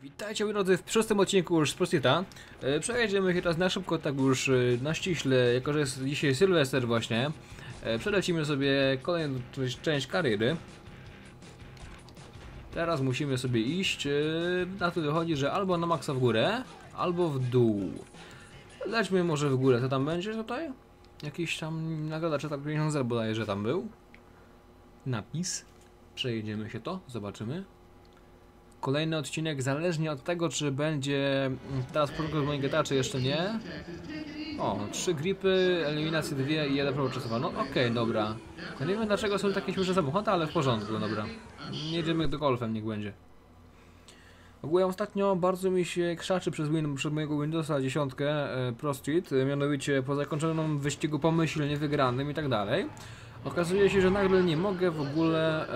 Witajcie moi drodzy w szóstym odcinku już z Prostita. Przejedziemy się teraz na szybko, tak już na ściśle, jako że jest dzisiaj Sylwester właśnie. Przelecimy sobie kolejną część kariery. Teraz musimy sobie iść, na to wychodzi, że albo na maksa w górę, albo w dół. Lećmy może w górę, co tam będzie tutaj? Jakiś tam nagroda, czy tak 50 zer bodaje, że tam był. Napis. Przejedziemy się to, zobaczymy. Kolejny odcinek, zależnie od tego, czy będzie teraz początku z moich GTA, czy jeszcze nie. O, 3 gripy, eliminacje 2 i 1 próba czasowa. No okej, dobra. Ja nie wiem dlaczego są takie śmieszne samochody, ale w porządku, dobra. Nie jedziemy do golfem, niech będzie. Ogólnie ostatnio bardzo mi się krzaczy przez mojego Windowsa 10 Pro Street, mianowicie po zakończonym wyścigu pomyślnie wygranym i tak dalej. Okazuje się, że nagle nie mogę w ogóle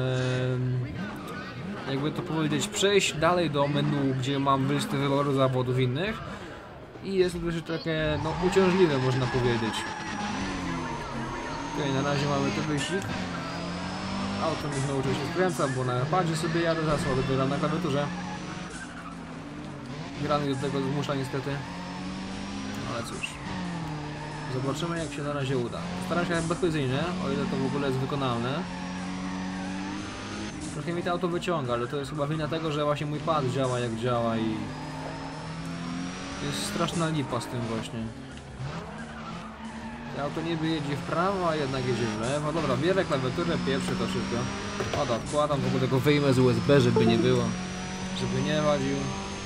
jakby to powiedzieć, przejść dalej do menu, gdzie mam listę wyboru zawodów innych i jest to dość takie, no, uciążliwe można powiedzieć. Okej, na razie mamy ten wyścig. Auto mi znowu oczywiście skręca, bo na padzie sobie jadę, zaraz dogram na klawiaturze. Grany do tego zmusza niestety. Ale cóż. Zobaczymy jak się na razie uda. Staram się bezkolizyjnie, o ile to w ogóle jest wykonalne. Trochę mi to auto wyciąga, ale to jest chyba wina tego, że właśnie mój pad działa jak działa i jest straszna lipa z tym właśnie. To auto niby jedzie w prawo, a jednak jedzie w lewo. Dobra, bierę klawiaturę, pierwszy to wszystko. Odkładam, w ogóle go wyjmę z USB, żeby nie było, żeby nie wadził.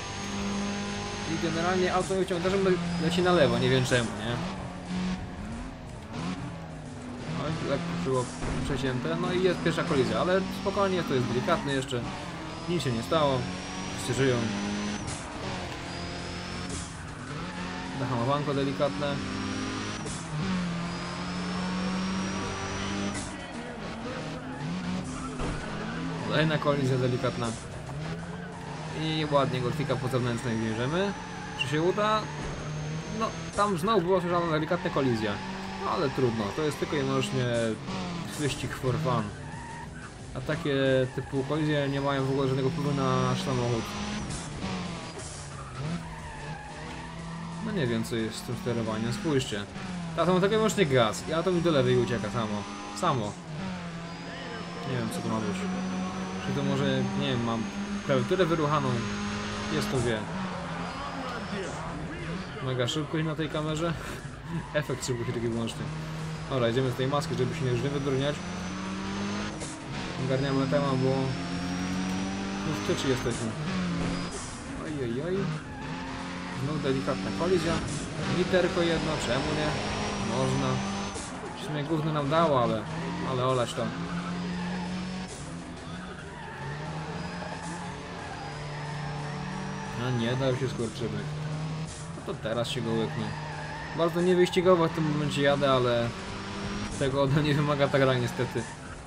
I generalnie auto mnie wyciąga, że leci na lewo, nie wiem czemu, nie? Lekko było przecięte, no i jest pierwsza kolizja, ale spokojnie, to jest delikatne jeszcze, nic się nie stało, wszyscy żyją. Zahamowanko delikatne. Kolejna kolizja delikatna. I ładnie golfika po zewnętrznej bierzemy. Czy się uda? No, tam znowu była słyszana delikatna kolizja. No ale trudno, to jest tylko i wyłącznie wyścig for fun. A takie typu kolizje nie mają w ogóle żadnego wpływu na nasz samochód. No nie wiem co jest z tym sterowaniem, spójrzcie. Teraz mam tylko i wyłącznie gaz i auto mi do lewej ucieka samo. Nie wiem co to ma być. Czy to może, nie wiem, mam klawiaturę wyruchaną. Jest to wie. Mega szybkość na tej kamerze. Efekt szybkości taki wyłączny. Dobra, idziemy z tej maski, żeby się już nie wydurniać. Ogarniamy temat, bo już w tyczy jesteśmy. Ojojoj. Znów delikatna kolizja. Literko jedno, czemu nie? Można. W sumie gówno nam dało, ale olać to. A nie, dał się skurczybyk. No to teraz się go łyknie. Bardzo niewyścigowo w tym momencie jadę, ale tego ode mnie wymaga ta gra niestety.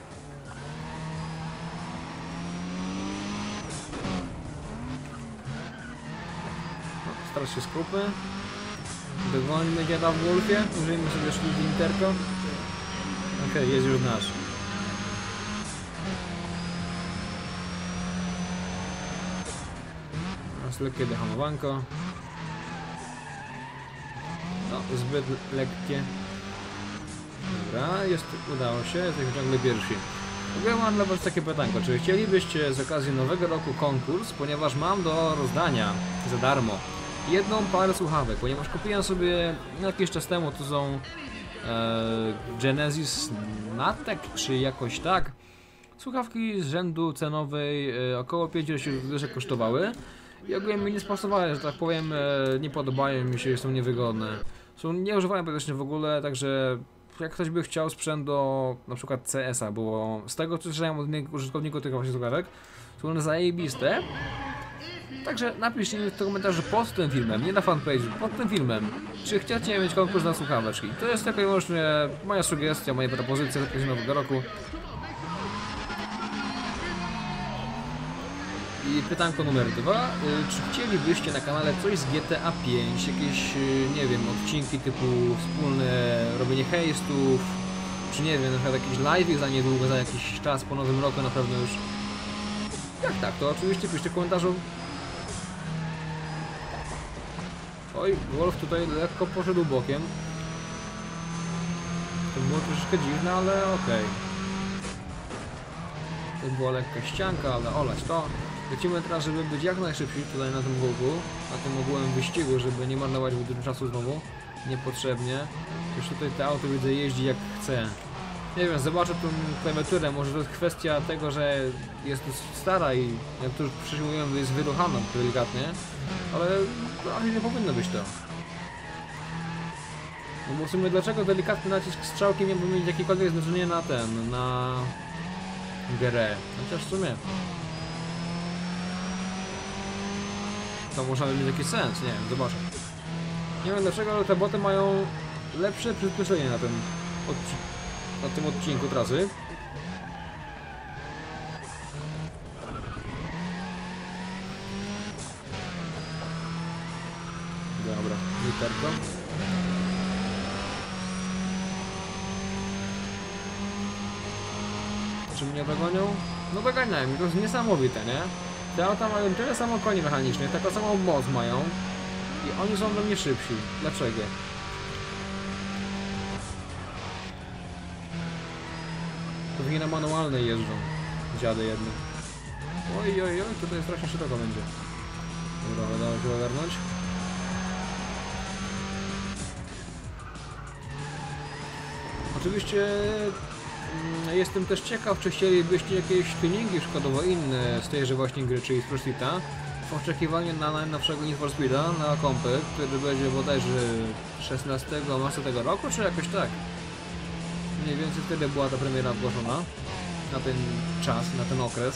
No, starasz się skupy. Dogońmy dziada w golfie. Użyjmy sobie szli literko. Okej, jest już nasz. Teraz lekkie dehamowanko. No, zbyt lekkie. Dobra, udało się, jesteśmy ciągle pierwsi. W ogóle mam dla was takie pytanko, czy chcielibyście z okazji nowego roku konkurs, ponieważ mam do rozdania za darmo jedną parę słuchawek, ponieważ kupiłem sobie jakiś czas temu, to są Genesis Natek, czy jakoś tak. Słuchawki z rzędu cenowej około 50 zł kosztowały i ogólnie mi nie spasowały, że tak powiem, nie podobają mi się, są niewygodne. Są nieużywane praktycznie w ogóle, także jak ktoś by chciał sprzęt do na przykład CS-a, bo z tego co słyszałem od innych użytkowników tych właśnie słuchawek, są one zajebiste. Także napiszcie mi w komentarzu pod tym filmem, nie na fanpage'u, pod tym filmem, czy chcecie mieć konkurs na słuchaweczki. To jest tylko i wyłącznie moja sugestia, moja propozycja z okazji nowego roku. I pytanko numer 2, czy chcielibyście na kanale coś z GTA 5, jakieś, nie wiem, odcinki typu wspólne robienie hejstów, czy nie wiem, na przykład jakiś live za niedługo, za jakiś czas po nowym roku na pewno już. Jak tak, to oczywiście piszcie w komentarzu. Oj, Wolf tutaj lekko poszedł bokiem. To było troszeczkę dziwne, ale okej. To była lekka ścianka, ale olać to. Lecimy teraz, żeby być jak najszybciej tutaj na tym wółku, na tym ogółem wyścigu, żeby nie marnować dużo czasu znowu. Niepotrzebnie. Już tutaj to auto widzę jeździ jak chce. Nie wiem, zobaczę tą klawiaturę, może to jest kwestia tego, że jest stara i jak to już wcześniej mówiłem, jest wyruchana delikatnie, ale raczej nie powinno być to. No bo w sumie dlaczego delikatny nacisk strzałki nie powinien mieć jakiekolwiek znaczenie na ten, na grę, chociaż w sumie to może mieć jakiś sens, nie wiem, zobaczę. Nie wiem dlaczego, ale te boty mają lepsze przyspieszenie na tym odcinku trasy. Dobra, literko. Czy mnie dogonią? No doganiają mi, to jest niesamowite, nie? Te auta mają tyle samo koni mechanicznych, taką samą moc mają i oni są do mnie szybsi. Dlaczego? Pewnie na manualnej jeżdżą. Dziady jedne. Oj, oj, oj, tutaj strasznie szeroko będzie. Dobra, udało się ogarnąć. Oczywiście jestem też ciekaw, czy chcielibyście jakieś tuningi szkodowo inne z tejże właśnie gry, czyli Need Speeda, w oczekiwaniu na najnowszego Need for Speeda na kompy, który będzie bodajże 16 marca tego roku, czy jakoś tak. Mniej więcej wtedy była ta premiera ogłoszona, na ten czas, na ten okres.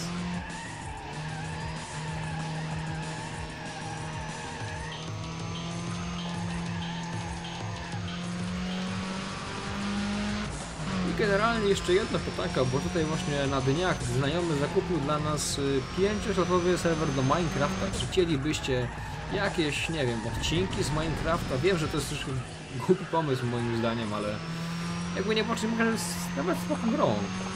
Generalnie jeszcze jedna pytanka, bo tutaj właśnie na dniach znajomy zakupił dla nas 5-slotowy serwer do Minecrafta. Czy chcielibyście jakieś, nie wiem, odcinki z Minecrafta? Wiem, że to jest troszkę głupi pomysł moim zdaniem, ale jakby nie patrzeć, może jest nawet spoko grą.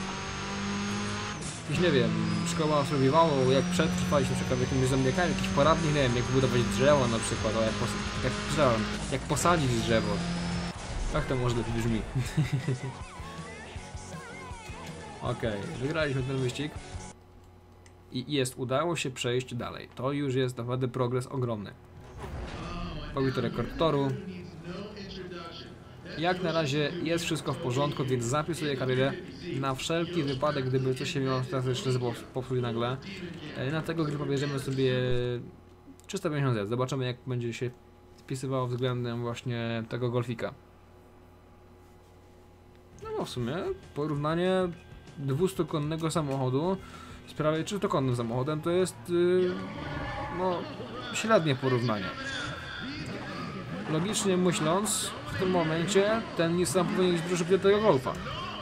Jakiś, nie wiem, szkoła survivalu, jak przetrwać na przykład jakimiś zombiakami, jakiś poradnik, nie wiem, jak budować drzewo na przykład, o, jak posadzić drzewo. Tak to może lepiej brzmi. Okej, wygraliśmy ten wyścig i udało się przejść dalej. To już jest naprawdę progres ogromny. Pobity rekord toru. Jak na razie jest wszystko w porządku, więc zapisuję karierę na wszelki wypadek, gdyby coś się miało teraz jeszcze popsuć nagle. Na tego gry pobierzemy sobie 350Z. Zobaczymy, jak będzie się spisywało względem właśnie tego golfika. No bo w sumie porównanie 200-konnego samochodu z prawie 300-konnym samochodem to jest no średnie porównanie. Logicznie myśląc, w tym momencie ten Nissan powinien iść dużo do tego Golfa.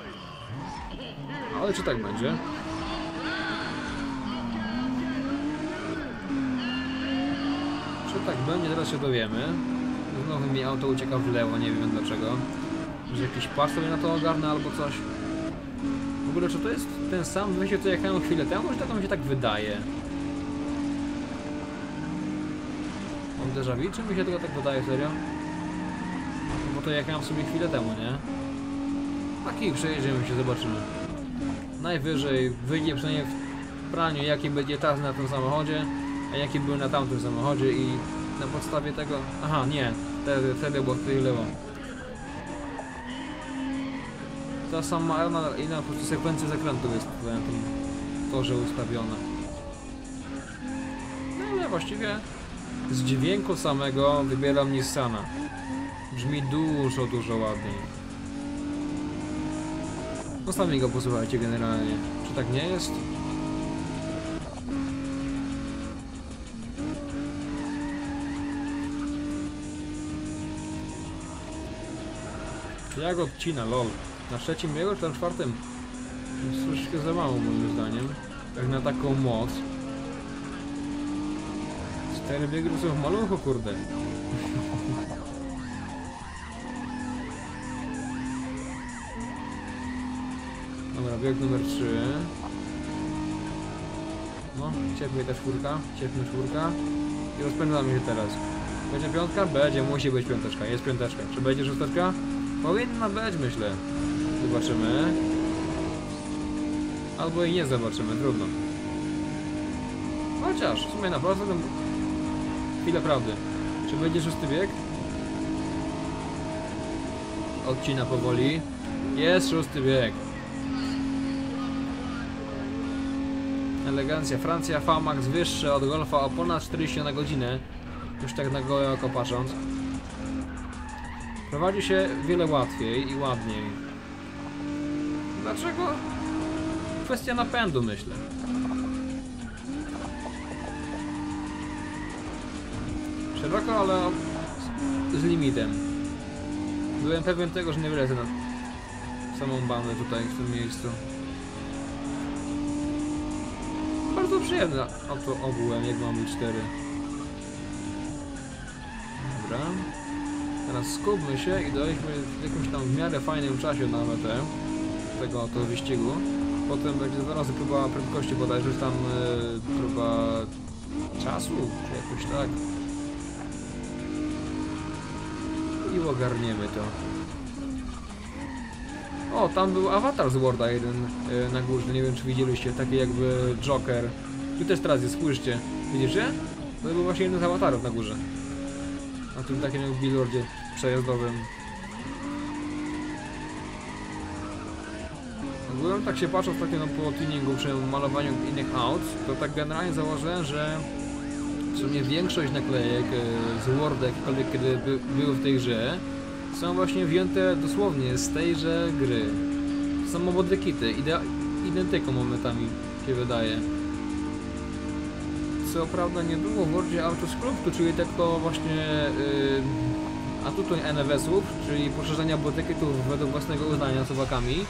Ale czy tak będzie? Czy tak będzie? Teraz się dowiemy. Znowu mi auto ucieka w lewo, nie wiem dlaczego. Że jakiś pas sobie na to ogarnę albo coś. W ogóle czy to jest ten sam wyjście, co jechałem chwilę temu, czy tak mi się tak wydaje? Mam déjà vu, czy mi się tego tak wydaje, serio? Bo to jechałem sobie chwilę temu, nie? Taki przejedziemy się, zobaczymy. Najwyżej wyjdzie przynajmniej w praniu, jaki będzie czas na tym samochodzie, a jaki był na tamtym samochodzie i na podstawie tego... Aha, nie, wtedy było tutaj lewo. Ta sama inna po prostu sekwencja zakrętów jest na tym torze ustawiona. No ale właściwie z dźwięku samego wybieram Nissana. Brzmi dużo, dużo ładniej. No sami go posłuchajcie generalnie. Czy tak nie jest? Jak odcina, lol. Na trzecim biegu czy na czwartym? Jest troszeczkę za mało moim zdaniem. Jak na taką moc. 4 biegi to są w maluchu, kurde. Dobra, bieg numer 3. No, ciepnie ta czwórka, ciepnie czwórka. I rozpędzamy się teraz. Będzie piątka? Będzie, musi być piąteczka, jest piąteczka. Czy będzie szósteczka? Powinna być, myślę. Zobaczymy. Albo i nie zobaczymy, trudno. Chociaż, w sumie naprawdę to... Chwilę prawdy. Czy będzie szósty bieg? Odcina powoli. Jest szósty bieg. Elegancja. Francja, VMAX wyższe od Golfa o ponad 40 na godzinę. Już tak na gołe oko patrząc. Prowadzi się wiele łatwiej i ładniej. Dlaczego? Kwestia napędu, myślę. Szeroko, ale z limitem. Byłem pewien tego, że nie wylezę na samą bandę tutaj, w tym miejscu. Bardzo przyjemne auto ogółem, jak mam 4. Dobra. Teraz skupmy się i dojdźmy w jakimś tam w miarę fajnym czasie na metę tego wyścigu. Potem będzie 2 razy próba prędkości bodajże, tam próba czasu, czy jakoś tak. I ogarniemy to. O, tam był awatar z Worda jeden na górze, nie wiem czy widzieliście, taki jakby Joker. Tu też teraz jest, spójrzcie. Widzicie? To był właśnie jeden z awatarów na górze. Na tym takim billboardzie przejazdowym. Ogólnie tak się patrząc ostatnio po tuningu, przy malowaniu innych aut, to tak generalnie założyłem, że w sumie większość naklejek z Worda, jakiekolwiek kiedy były w tej grze, są właśnie wzięte dosłownie z tejże gry. Są modekity, identyką momentami się wydaje. Co prawda nie było w Wordzie Autosculptu, czyli tylko właśnie atutu NFS-ów, czyli poszerzenia bodykitów według własnego uznania suwakami.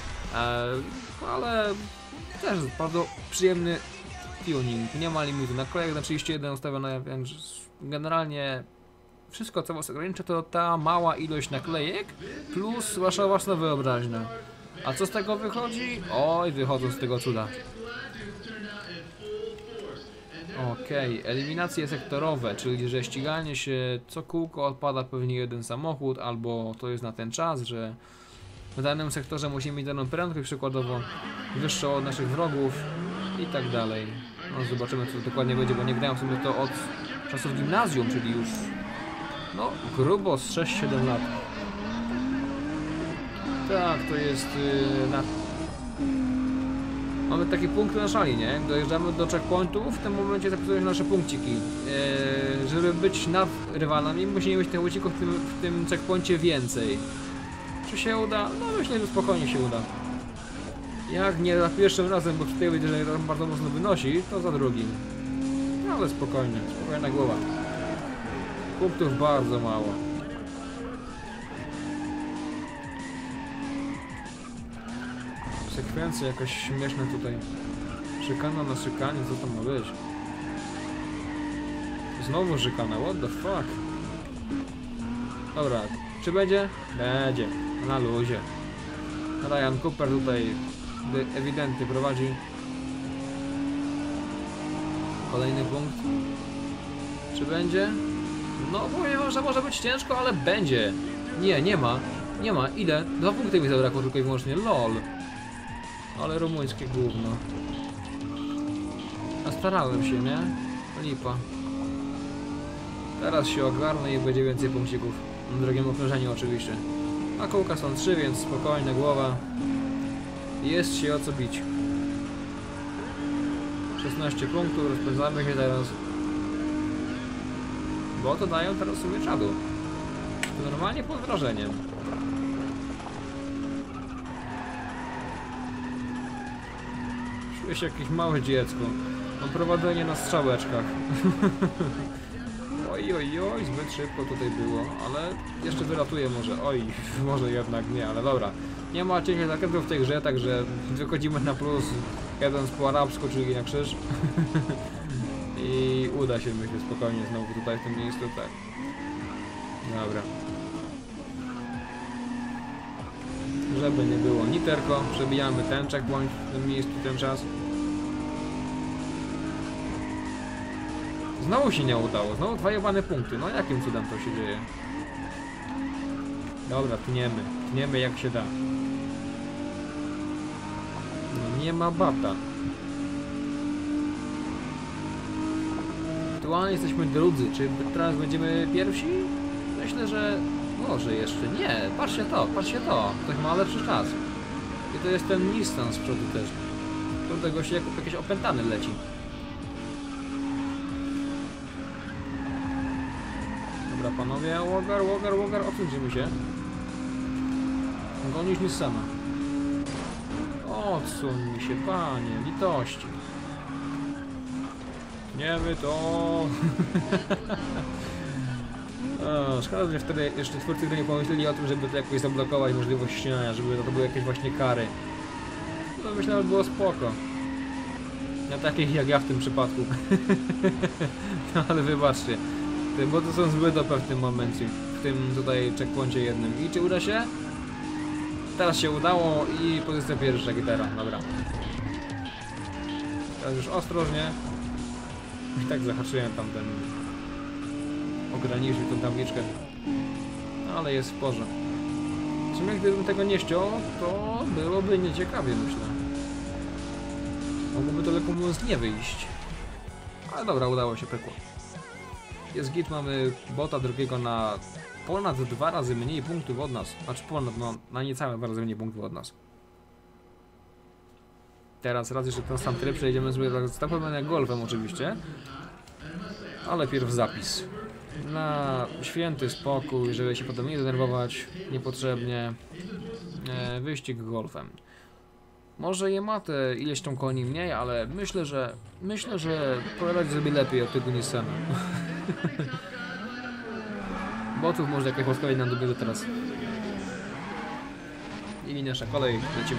Ale też bardzo przyjemny tuning, nie ma limitu naklejek na 31 ustawione, więc generalnie wszystko co was ogranicza to ta mała ilość naklejek plus wasza własna wyobraźnia. A co z tego wychodzi? Oj, wychodzą z tego cuda. Okej, eliminacje sektorowe, czyli że ściganie się co kółko odpada pewnie jeden samochód, albo to jest na ten czas, że w danym sektorze musimy mieć daną prędkość przykładowo wyższą od naszych wrogów i tak dalej. No zobaczymy co to dokładnie będzie, bo nie grałem sobie to od czasów gimnazjum, czyli już no grubo z 6-7 lat. Tak, to jest mamy takie punkty na szali, nie? Dojeżdżamy do checkpointów, w tym momencie zapisują się nasze punkciki. Żeby być nad rywalami, musimy mieć tych punkcików w tym checkpoincie więcej. Czy się uda? No myślę, że spokojnie się uda. Jak nie za pierwszym razem, bo tutaj widzę, że bardzo mocno wynosi, to za drugim. No ale spokojnie, spokojna głowa. Punktów bardzo mało. Sekwencja jakaś śmieszna tutaj. Szykana na szykanie, co to ma być? Znowu szykana, what the fuck? Dobra, czy będzie? Będzie, na luzie. Ryan Cooper tutaj ewidentnie prowadzi. Kolejny punkt. Czy będzie? No powiem, że może być ciężko, ale będzie. Nie, nie ma. Nie ma. Ile? 2 punkty mi zabrakło tylko i wyłącznie. LOL. Ale rumuńskie gówno. A starałem się, nie? Lipa. Teraz się ogarnę i będzie więcej punkcików. Na drugim okrążeniu oczywiście. A kółka są 3, więc spokojna głowa. Jest się o co bić. 16 punktów, rozpędzamy się teraz. Bo to dają teraz sobie czadu. To normalnie pod wrażeniem. Czuję się jakieś małe dziecko. Mam prowadzenie na strzałeczkach. Oj, oj, oj, zbyt szybko tutaj było, ale jeszcze wyratuję może. Oj, może jednak nie, ale dobra. Nie ma cięcia zakrętów w tej grze, także wychodzimy na plus. Jadąc po arabsku, czyli na krzyż. I uda się, myślę, spokojnie znowu tutaj w tym miejscu, tak. Dobra. Żeby nie było niterko, przebijamy ten checkpoint w tym miejscu, ten czas. Znowu się nie udało, znowu 2 jebane punkty. No jakim cudem to się dzieje? Dobra, tniemy jak się da. No nie ma bata. Aktualnie jesteśmy drudzy, czy teraz będziemy pierwsi? Myślę, że może jeszcze nie. Patrzcie to, ktoś ma lepszy czas. I to jest ten Nissan z przodu też. Do tego się jakiś opętany leci. Dobra panowie, łogar, odsuńcie się. Gonisz Nissana. Odsuń mi się, panie, litości. Nie my to. O, szkoda, że wtedy jeszcze twórcy gry nie pomyśleli o tym, żeby to jakoś zablokować możliwość ścinania, żeby to były jakieś właśnie kary. No myślałem, że było spoko. Nie takich jak ja w tym przypadku. No ale wybaczcie. Te boty są zbyt OP w tym momencie. W tym tutaj checkpoincie jednym. I czy uda się? Teraz się udało i pozycja pierwsza gitara. Dobra. Teraz już ostrożnie. I tak zahaczyłem tam ten... ograniczył tą tabliczkę. Ale jest w porze. W sumie gdybym tego nie ściął, to byłoby nieciekawie, myślę. Mogłoby to lekko mówiąc nie wyjść. Ale dobra, udało się, pekło. Jest git, mamy bota drugiego na ponad 2 razy mniej punktów od nas. Znaczy ponad, no, na niecałe 2 razy mniej punktów od nas. Teraz raz jeszcze ten sam tryb przejdziemy sobie z tapowania golfem oczywiście. Ale pierw zapis. Na święty spokój, żeby się potem nie denerwować niepotrzebnie. Wyścig golfem. Może je ma te ileś tam koni mniej, ale myślę, że poradzi sobie lepiej od tego Nissana. Botów może jakoś łaskawie nam dobierze teraz. I nasza kolej, lecimy.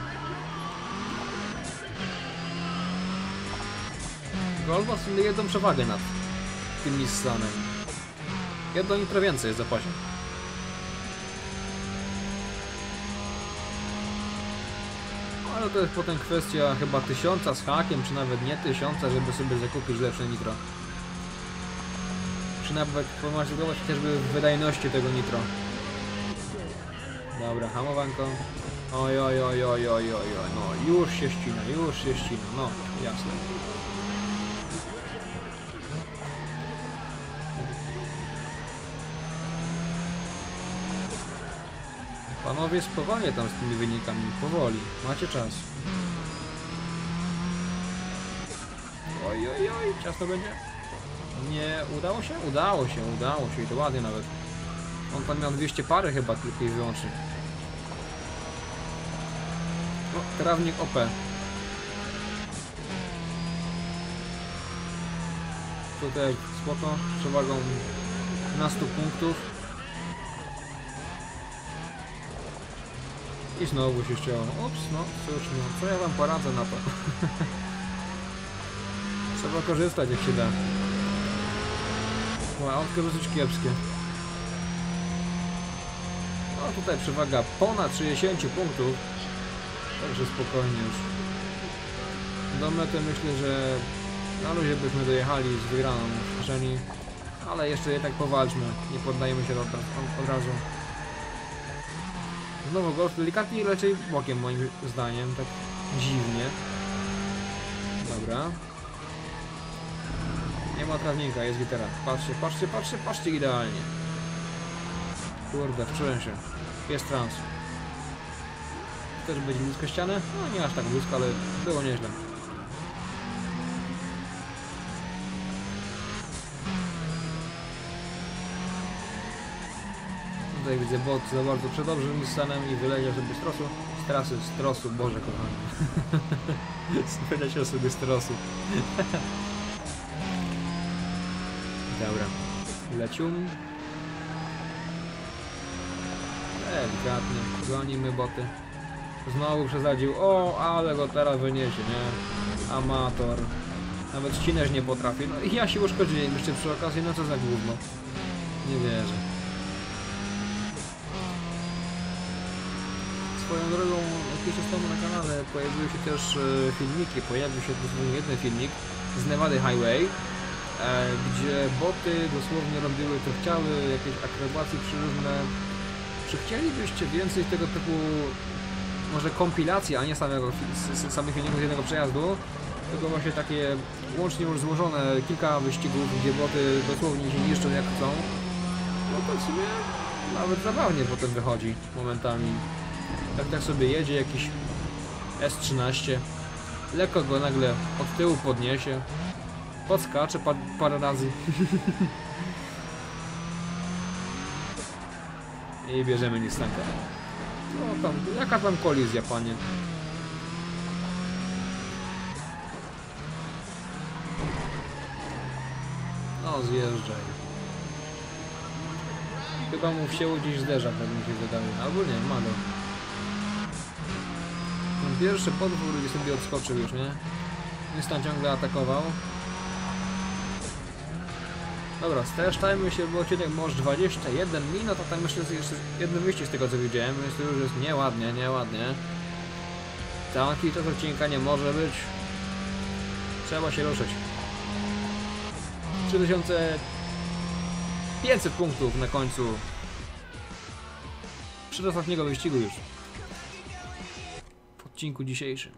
Golf ma w sumie jedną przewagę nad tym Nissanem. Jedno nitro więcej jest w zapasie. Ale to jest potem kwestia chyba 1000 z hakiem, czy nawet nie 1000, żeby sobie zakupić lepsze nitro. Czy nawet pomarzgować chociażby w wydajności tego nitro. Dobra, hamowanko. Oj, no już się ścina, no jasne. Panowie, spowalnie tam z tymi wynikami, powoli, macie czas. Oj, ciasno będzie? Nie, udało się? Udało się i to ładnie nawet. On tam miał 200 pary chyba tylko i wyłącznie. No, trawnik OP. Tutaj spoko, z przewagą na 100 punktów. I znowu się ścięło. Ups, no cóż, no co ja wam poradzę na to? Trzeba korzystać jak się da. No, autko dosyć kiepskie. No tutaj przewaga ponad 60 punktów. Także spokojnie już. Do mety myślę, że na luzie byśmy dojechali z wygraną w kieszeni. Ale jeszcze jednak powalczmy. Nie poddajemy się od razu. Znowu golf delikatnie, raczej bokiem moim zdaniem, tak dziwnie. Dobra. Nie ma trawnika, jest gitara. Patrzcie idealnie. Kurde, wczułem się. Jest trans. Też będzie blisko ściany? No nie aż tak blisko, ale było nieźle. Tutaj widzę bot za bardzo przed dobrym Nissanem i wyleciał sobie z trosu, Boże kochany. Wyleciał sobie z trosu. Dobra, lecium. Delikatnie, gonimy boty. Znowu przesadził, o, ale go teraz wyniesie, nie? Amator. Nawet ścinać nie potrafi, no i ja się uszkodziłem jeszcze przy okazji, no co za gówno. Nie wierzę. Swoją drogą, jakiś czas temu na kanale pojawiły się też filmiki, pojawił się dosłownie jeden filmik z Nevada Highway gdzie boty dosłownie robiły co chciały, jakieś akrobacje przeróżne. Czy chcielibyście więcej tego typu, może kompilacji, a nie samych filmików z jednego przejazdu, tylko właśnie takie łącznie już złożone kilka wyścigów, gdzie boty dosłownie się niszczą jak chcą, no to w sumie nawet zabawnie potem wychodzi momentami. Tak sobie jedzie jakiś S13, lekko go nagle od tyłu podniesie, podskacze parę razy i bierzemy Nissanka. No tam, jaka tam kolizja, panie? No zjeżdżaj. Chyba mu wsięło gdzieś zderzak, tak mi się wydaje. Albo nie, ma go. Ten pierwszy podwór gdzie sobie odskoczył już, nie? Nissan ciągle atakował. Dobra, streszczajmy się, bo odcinek może 21 minut, a tam jeszcze jeden wyścig z tego co widziałem, więc to już jest nieładnie, nieładnie. Taki czas odcinka nie może być. Trzeba się ruszyć. 3500 punktów na końcu przedostatniego wyścigu już w odcinku dzisiejszym.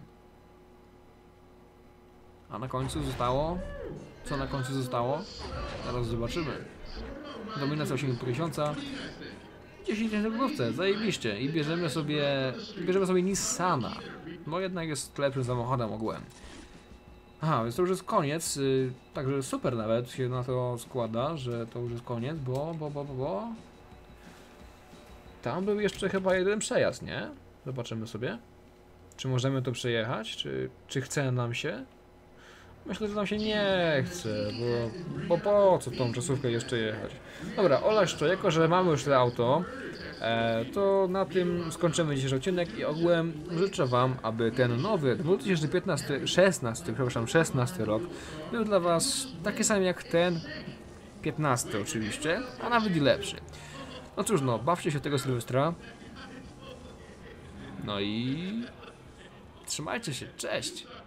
A na końcu zostało? Co na końcu zostało? Zaraz zobaczymy. Dominacja 8000. 10 w główce, zajebiście. I bierzemy sobie Nissana. Bo jednak jest lepszym samochodem ogółem. Aha, więc to już jest koniec. Także super nawet się na to składa, że to już jest koniec, bo... Tam był jeszcze chyba jeden przejazd, nie? Zobaczymy sobie. Czy możemy to przejechać? Czy chce nam się? Myślę, że nam się nie chce, bo po co tą czasówkę jeszcze jechać? Dobra, olać to, jako że mamy już to auto, to na tym skończymy dzisiejszy odcinek i ogółem życzę wam, aby ten nowy 2016 rok był dla was taki sam jak ten 15 oczywiście, a nawet i lepszy. No cóż, no, bawcie się tego Sylwestra. No i trzymajcie się, cześć!